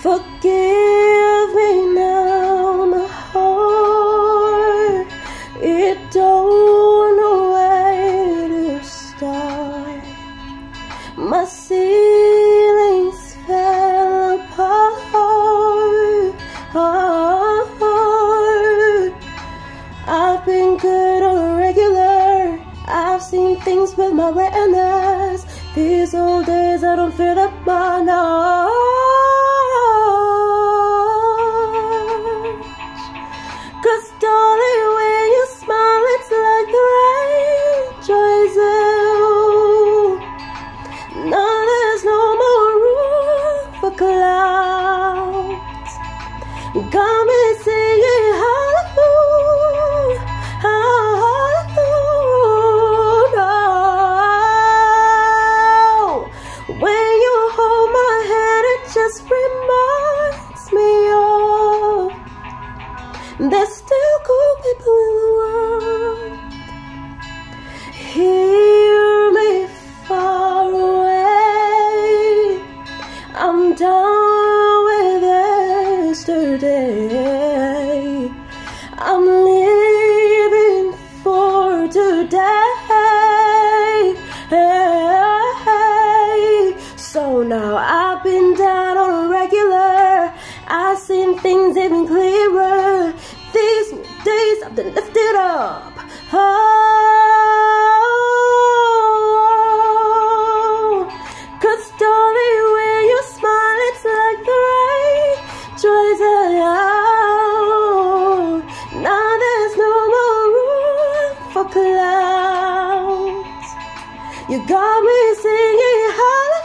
Forgive me now, my heart, it don't know where to start. My ceilings fell apart. I've been good on a regular. I've seen things with my retinas. These old days I don't feel that much. Cause darling, when you smile, it's like the rain dries out. Now there's no more room for clouds. Got me singing hallelujah, hallelujah. When you hold my hand, it just reminds me of there's still cool people in the world. Hear me far away. I'm done with yesterday. I'm living for today. So now I've been down on a regular. I've seen things even clearer. These days I've been lifted up. Cause darling, when you smile, it's like the rain dries out. Now there's no more room for clouds. You got me singing hallelujah.